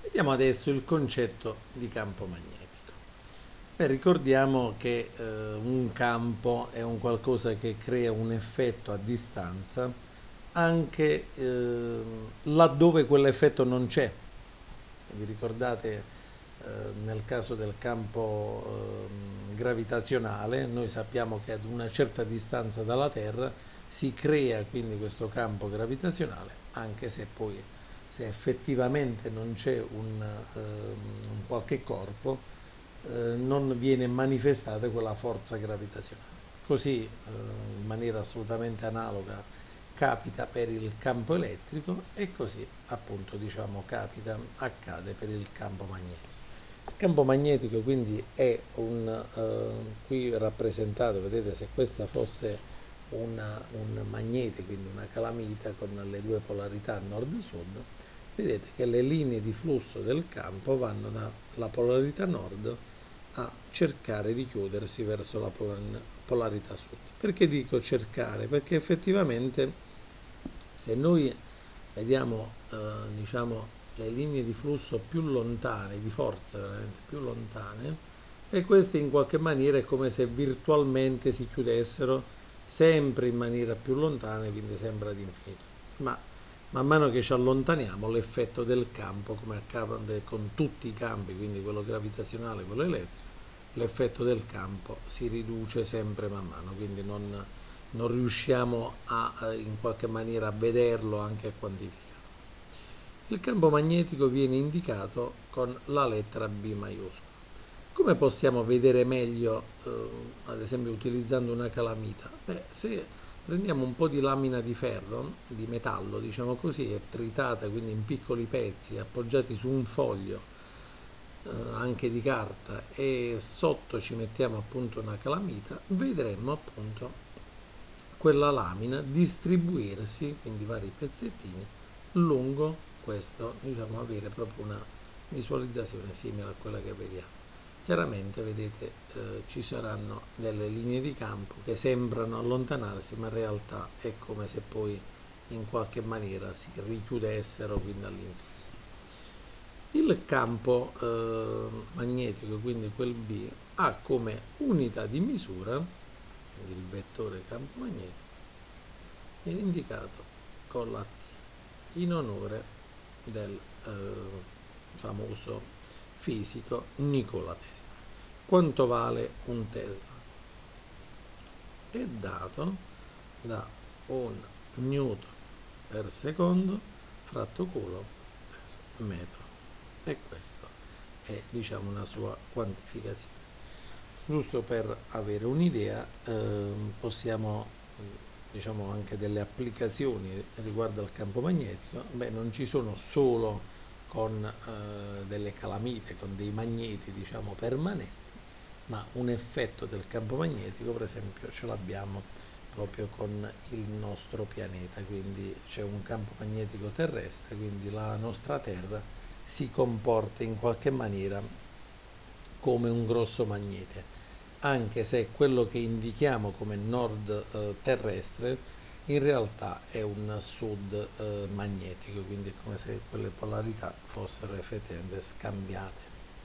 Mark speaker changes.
Speaker 1: Vediamo adesso il concetto di campo magnetico. Beh, ricordiamo che un campo è un qualcosa che crea un effetto a distanza anche laddove quell'effetto non c'è. Vi ricordate nel caso del campo gravitazionale, noi sappiamo che ad una certa distanza dalla Terra si crea quindi questo campo gravitazionale, anche se poi se effettivamente non c'è un qualche corpo, non viene manifestata quella forza gravitazionale. Così, in maniera assolutamente analoga, capita per il campo elettrico e così appunto diciamo accade per il campo magnetico. Il campo magnetico quindi è qui rappresentato, vedete, se questa fosse un magnete, quindi una calamita con le due polarità nord-sud, vedete che le linee di flusso del campo vanno dalla polarità nord a cercare di chiudersi verso la polarità sud. Perché dico cercare? Perché effettivamente se noi vediamo diciamo, le linee di flusso più lontane, di forza veramente più lontane, e queste in qualche maniera è come se virtualmente si chiudessero sempre in maniera più lontana, quindi sempre ad infinito. Ma man mano che ci allontaniamo, l'effetto del campo, come accade con tutti i campi, quindi quello gravitazionale e quello elettrico, l'effetto del campo si riduce sempre man mano, quindi non riusciamo in qualche maniera a vederlo, anche a quantificare. Il campo magnetico viene indicato con la lettera B maiuscola. Come possiamo vedere meglio, ad esempio utilizzando una calamita? Beh, se prendiamo un po' di lamina di ferro, di metallo, diciamo così, e tritata quindi in piccoli pezzi, appoggiati su un foglio, anche di carta, e sotto ci mettiamo appunto una calamita, vedremo appunto quella lamina distribuirsi, quindi vari pezzettini, lungo questo, diciamo, avere proprio una visualizzazione simile a quella che vediamo. Chiaramente, vedete, ci saranno delle linee di campo che sembrano allontanarsi, ma in realtà è come se poi in qualche maniera si richiudessero quindi all'infinito. Il campo magnetico, quindi quel B, ha come unità di misura, quindi il vettore campo magnetico, viene indicato con la T in onore del famoso fisico Nikola Tesla. Quanto vale un Tesla? È dato da un newton per secondo fratto coulomb per metro, e questo è diciamo una sua quantificazione. Giusto per avere un'idea, possiamo diciamo anche delle applicazioni riguardo al campo magnetico. Beh, non ci sono solo con delle calamite, con dei magneti diciamo permanenti, ma un effetto del campo magnetico per esempio ce l'abbiamo proprio con il nostro pianeta, quindi c'è un campo magnetico terrestre, quindi la nostra Terra si comporta in qualche maniera come un grosso magnete, anche se quello che indichiamo come nord terrestre in realtà è un sud magnetico, quindi è come se quelle polarità fossero effettivamente scambiate